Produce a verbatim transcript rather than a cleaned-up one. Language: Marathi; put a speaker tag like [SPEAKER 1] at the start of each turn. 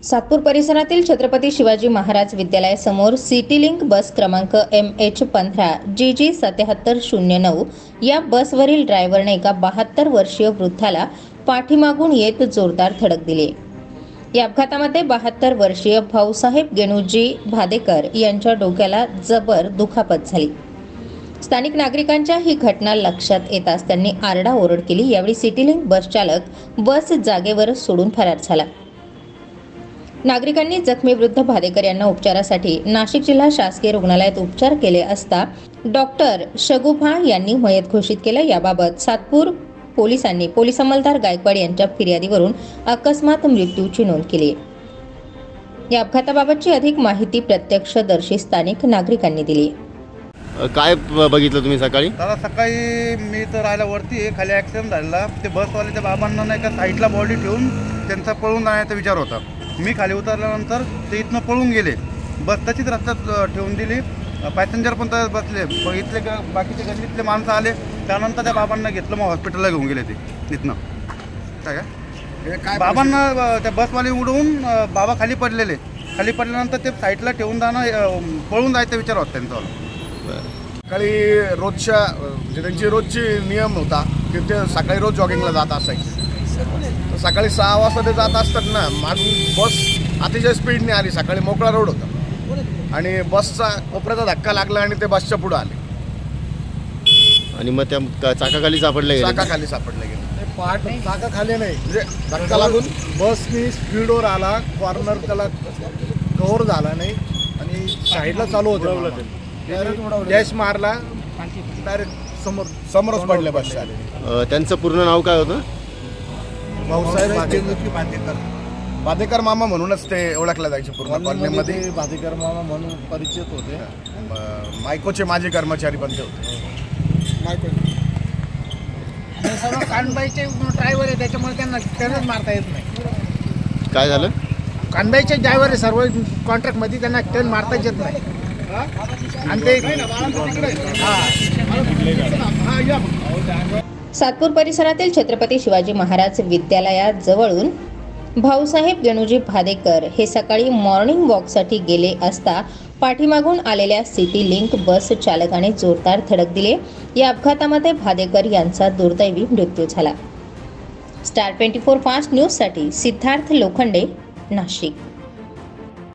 [SPEAKER 1] सातपूर परिसरातील छत्रपती शिवाजी महाराज विद्यालयासमोर सिटी लिंक बस क्रमांक एम एच पंधरा जी जी सत्याहत्तर शून्य नऊ या बसवरील ड्रायव्हरने एका बहात्तर वर्षीय वृद्धाला पाठीमागून येत जोरदार धडक दिली। या अपघातामध्ये बहात्तर वर्षीय भाऊसाहेब गेणूजी भादेकर यांच्या डोक्याला जबर दुखापत झाली। स्थानिक नागरिकांच्या ही घटना लक्षात येताच त्यांनी आरडाओरड केली। यावेळी सिटी लिंक बस चालक बस जागेवर सोडून फरार झाला। नागरिकांनी जखमी वृद्ध भादेकर यांना उपचारासाठी नाशिक जिल्हा शासकीय रुग्णालयात उपचार केले असता डॉक्टर शगुफा यांनी मयत घोषित केलं। याबाबत सातपूर पोलिसांनी पोलीस अंमलदार गायकवाड यांच्या फिर्यादीवरून अकस्मात मृत्यूची नोंद केली आहे। या अपघाताबाबतची अधिक माहिती प्रत्यक्षदर्शी स्थानिक नागरिकांनी दिली।
[SPEAKER 2] काय बघितलं तुम्ही सकाळी?
[SPEAKER 3] दादा सकाळी मी तर राहायला वरती आहे, खाली ॲक्सिडेंट झालेला। ते बसवाले त्या बाबांना नाही का साईडला बॉडी ठेवून त्यांचा पळून जाण्याचा विचार होता। मी खाली उतरल्यानंतर ते इथनं पळून गेले। बस तशीच रस्त्यात ठेवून दिली। पॅसेंजर पण तर बसले, इथले बाकीचे गल्लीतले माणसं आले। त्यानंतर त्या बाबांना घेतलं, मग हॉस्पिटलला घेऊन गेले ते इथनं। काय काय बाबांना त्या बसवाले उडवून बाबा खाली पडलेले। खाली पडल्यानंतर ते साईडला ठेवून जाणं पळून जायचा विचार होता त्यांचा।
[SPEAKER 4] सकाळी रोजच्या म्हणजे त्यांची रोजची नियम होता की ते सकाळी रोज जॉगिंगला जात असायचे। तर सकाळी सहा वाजता ते जात असतात ना, मागून बस अतिशय स्पीडने आली। सकाळी मोकळा रोड होता आणि बसचा कोपऱ्याचा धक्का लागला आणि ते बसच्या पुढे आले
[SPEAKER 2] आणि मग त्या चाकाखाली सापडले गेले।
[SPEAKER 4] चाकाखाली सापडले गेले
[SPEAKER 5] पाठ चाकाखाली नाही,
[SPEAKER 4] म्हणजे धक्का लागून
[SPEAKER 5] बसनी स्पीडवर आला, कॉर्नर त्याला कव्हर झाला नाही आणि साईडला चालू होतं, डॅश मारला, डायरेक्ट समोर
[SPEAKER 4] समोरच पडले बसच्या आले।
[SPEAKER 2] त्यांचं पूर्ण नाव काय होतं?
[SPEAKER 5] भाऊसाहेब भादेकर
[SPEAKER 4] भादेकर मामा म्हणूनच ते ओळखले जायचे पूर्ण कॉलनीमध्ये।
[SPEAKER 5] भादेकर मामा म्हणून परिचित होते।
[SPEAKER 4] मायकोचे माजी कर्मचारी पण ते होते।
[SPEAKER 6] सर्व कानबाईचे ड्रायव्हर आहे, त्याच्यामुळे त्यांना टर्नच मारता येत नाही।
[SPEAKER 2] काय झालं?
[SPEAKER 6] कानबाईचे ड्रायव्हर आहे सर्व कॉन्ट्रॅक्टमध्ये, त्यांना टर्न मारताच येत नाही। आणि ते
[SPEAKER 1] सातपूर परिसरातील छत्रपती शिवाजी महाराज विद्यालयाजवळून भाऊसाहेब गेणूजी भादेकर हे सकाळी मॉर्निंग वॉकसाठी गेले असता पाठीमागून आलेल्या सिटी लिंक बस चालकाने जोरदार धडक दिली। या अपघातामध्ये भादेकर यांचा दुर्दैवी मृत्यू झाला। स्टार ट्वेंटी फोर फास्ट न्यूजसाठी सिद्धार्थ लोखंडे, नाशिक।